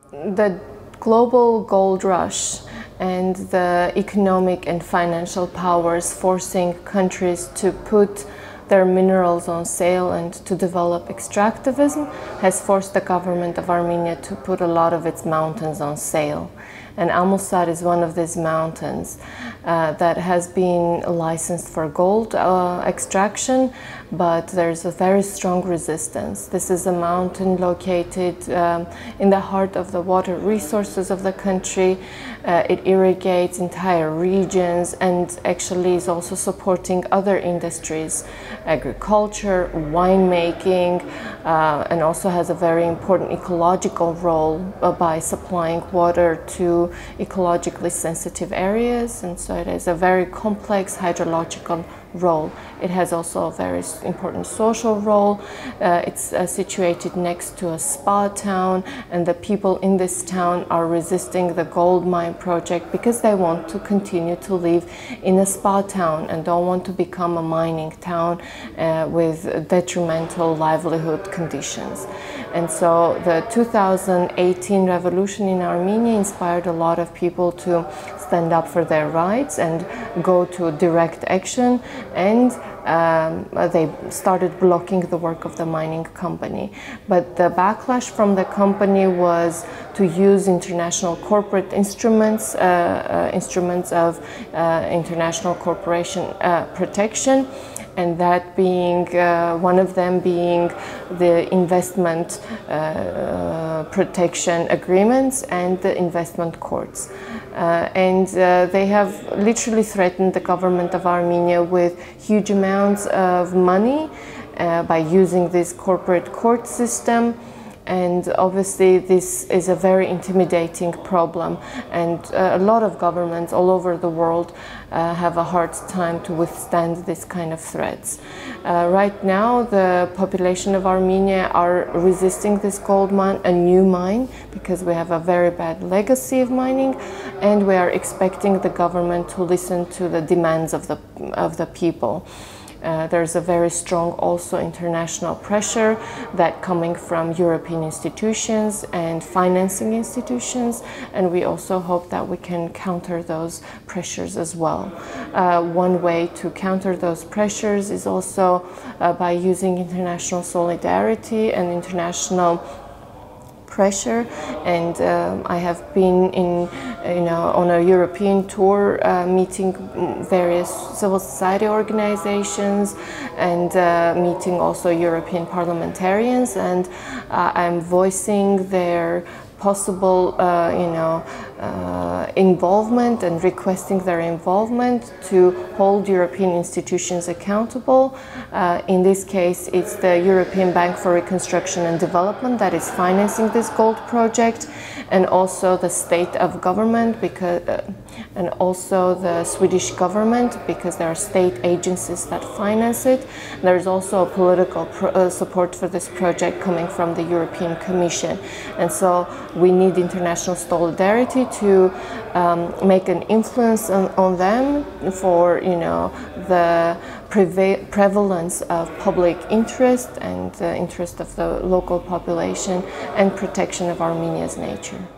The global gold rush and the economic and financial powers forcing countries to put their minerals on sale and to develop extractivism has forced the government of Armenia to put a lot of its mountains on sale. And Amulsat is one of these mountains that has been licensed for gold extraction, but there's a very strong resistance. This is a mountain located in the heart of the water resources of the country. It irrigates entire regions and actually is also supporting other industries, agriculture, winemaking, and also has a very important ecological role by supplying water to ecologically sensitive areas, and so it has a very complex hydrological role. It has also a very important social role. It's situated next to a spa town, and the people in this town are resisting the gold mine project because they want to continue to live in a spa town and don't want to become a mining town with detrimental livelihood conditions. And so the 2018 revolution in Armenia inspired a lot of people to stand up for their rights and go to direct action, and they started blocking the work of the mining company. But the backlash from the company was to use international corporate instruments, instruments of international corporation protection, and that being one of them being the investment protection agreements and the investment courts. They have literally threatened the government of Armenia with huge amounts of money by using this corporate court system. And obviously this is a very intimidating problem, and a lot of governments all over the world have a hard time to withstand this kind of threats. Right now the population of Armenia are resisting this gold mine, a new mine, because we have a very bad legacy of mining, and we are expecting the government to listen to the demands of the people. There's a very strong also international pressure that coming from European institutions and financing institutions, and we also hope that we can counter those pressures as well. One way to counter those pressures is also by using international solidarity and international pressure, and I have been on a European tour meeting various civil society organizations and meeting also European parliamentarians, and I'm voicing their possible involvement and requesting their involvement to hold European institutions accountable. In this case, it's the European Bank for Reconstruction and Development that is financing this gold project, and also the state of government, because and also the Swedish government, because there are state agencies that finance it. There's also a political support for this project coming from the European Commission, and so we need international solidarity to make an influence on them for the prevalence of public interest and the interest of the local population and protection of Armenia's nature.